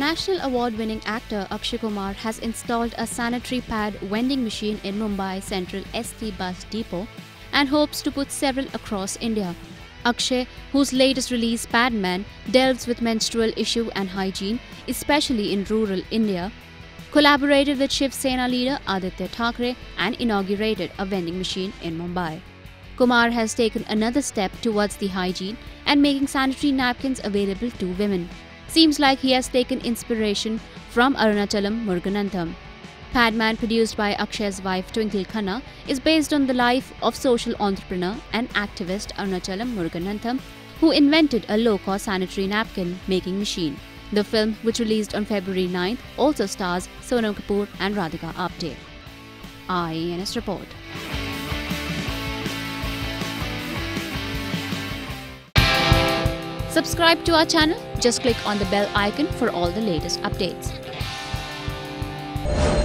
National award-winning actor Akshay Kumar has installed a sanitary pad vending machine in Mumbai Central ST bus depot and hopes to put several across India. Akshay, whose latest release Padman delves with menstrual issue and hygiene, especially in rural India, collaborated with Shiv Sena leader Aaditya Thackeray and inaugurated a vending machine in Mumbai. Kumar has taken another step towards the hygiene and making sanitary napkins available to women. Seems like he has taken inspiration from Arunachalam Muruganantham. Padman, produced by Akshay's wife Twinkle Khanna, is based on the life of social entrepreneur and activist Arunachalam Muruganantham, who invented a low-cost sanitary napkin making machine. The film, which released on February 9th, also stars Sonam Kapoor and Radhika Apte. IANS report. Subscribe to our channel. Just click on the bell icon for all the latest updates.